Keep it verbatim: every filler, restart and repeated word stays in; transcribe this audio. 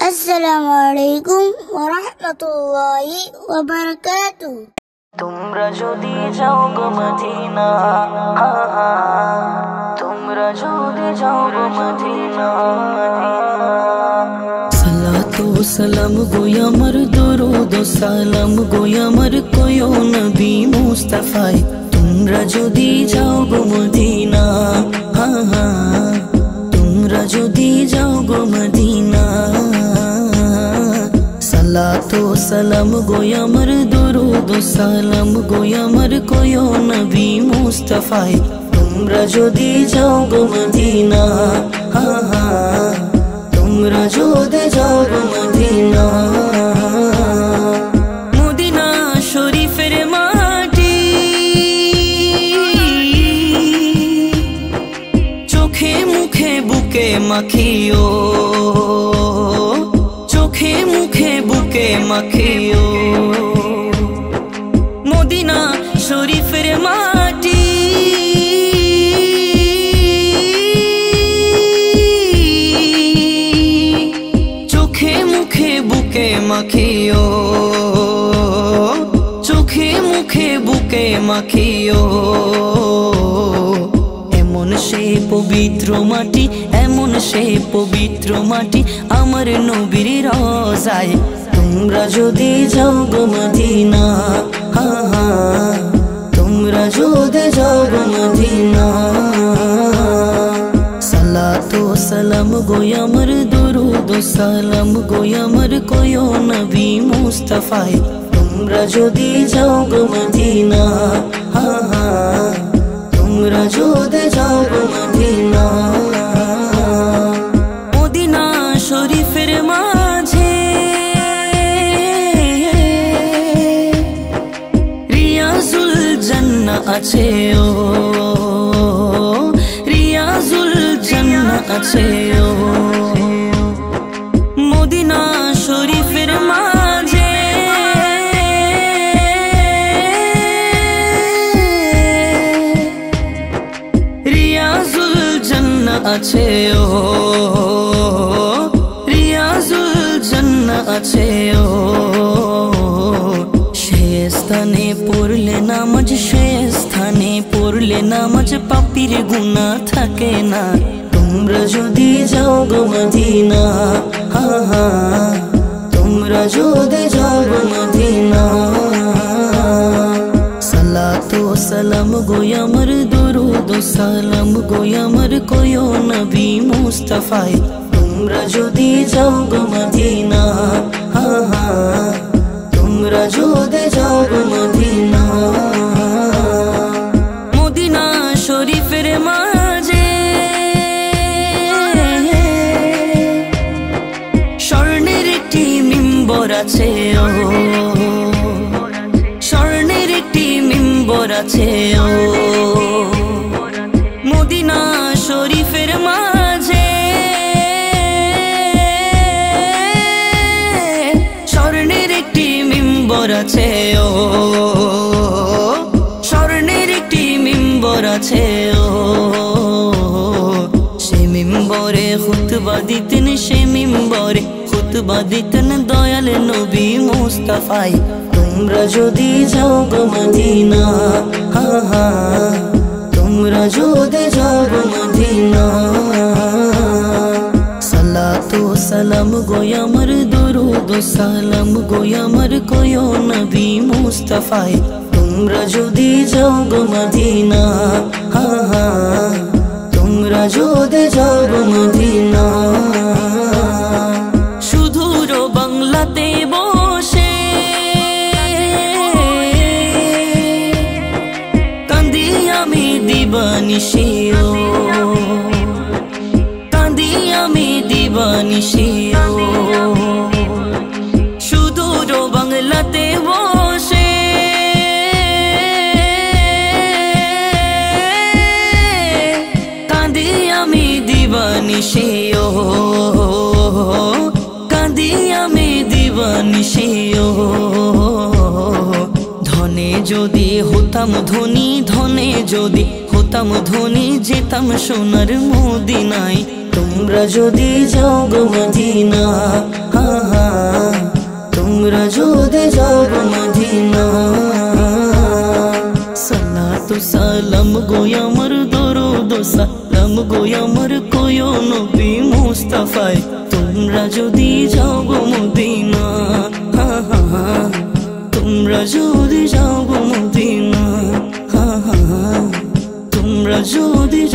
আসসালামু আলাইকুম ওয়া রাহমাতুল্লাহি ওয়া বারাকাতুহু। তোমরা যদি যাও গো মদিনা, তোমরা যদি যাও গো মদিনা, সালাতু সালাম গো আমার, দরুদ সালাম গো আমার, কয়ো নবী মুস্তাফায়। তোমরা যদি যাও গো মদিনা, তোমরা যদি যাও গো মদিনা, সালাতু সালাম গো আমার, দরুদ সালাম গো আমার, কয়ো নবী মুস্তাফায়। তোমরা যদি যাও গো মদিনা, তোমরা যদি যাও গো মদিনা, মদিনা শরীফের মাটি চোখে মুখে বুকে মাখিও, চোখে মুখে বুকে মাখিও, মদিনা শরীফের মাটি চোখে মুখে বুকে মাখিও, চোখে মুখে বুকে মাখিও। এমন সে পবিত্র মাটি, এমন সে পবিত্র মাটি আমার নবীর রওজায়। তোমরা যদি যাও গো মদিনা, তোমরা যদি যাও গো মদিনা, সালাতু সালাম গো আমার, দরুদ সালাম গো আমার, কয়ো নবী মুস্তাফায়। তোমরা যদি যাও গো মদিনা, তোমরা যদি যাও গো মদিনা, মদিনা শরীফের মাঝে রিয়াজুল জান্নাহ আছে, ও রিয়াজুল জান্নাহ আছে, ও মদিনা শরীফের মাঝে রিয়াজুল জান্নাহ আছে, ও রিয়াজুল জান্নাহ আছে, ও সে স্থানে পড়লে নামাজ, সে স্থানে পড়লে নামাজ পাপীর গুনাহ থাকে না। তোমরা যদি যাও গো মদিনা, তোমরা যদি যাও গো মদিনা, সালাতু সালাম গো আমার, দরুদ সালাম গো আমার, কয়ো নবী মুস্তাফায়। তোমরা যদি যাও গো মদিনা, তোমরা যদি যাও গো মদিনা, মদিনা শরীফের মাঝে স্বর্ণের একটি মিম্বর আছে, ও স্বর্ণের একটি মিম্বর আছে, ও মদিনা শরীফের মাঝে স্বর্ণের একটি মিম্বর আছে, ও স্বর্ণের একটি মিম্বর আছে, ও সে মিম্বরে খুতবা দিতেন, সে মিম্বরে খুতবা দিতেন দয়াল নবী মুস্তাফায়। তোমরা যদি যাও গো মদিনা, তোমরা যদি যাও গো মদিনা, সালাতু সালাম গো আমার, দরুদ সালাম গো আমার, কয়ো নবী মুস্তাফায়। তোমরা যদি যাও গো মদিনা, তোমরা যদি যাও গো মদিনা, সুদূর বাংলাতে বসে কান্দি আমি দিবানিশি, ও কান্দি আমি দিবানিশি, ও সুদূর বাংলাতে বসে কান্দি আমি দিবানিশি, ও কান্দি আমি দিবানিশি, ও ধনে যদি হতাম ধনী, ধনে যদি হতাম ধনী, যেতাম সোনার মদিনায়। তোমরা যদি যাও গো মদিনা, সালাম গো আমার দরুদ সালাম গো আমার কোয় নবী মুস্তাফায় তোমরা যদি যাও গো মদিনা হা হা হা তোমরা যদি যাও গো মদিনা হা হা হা তোমরা যদি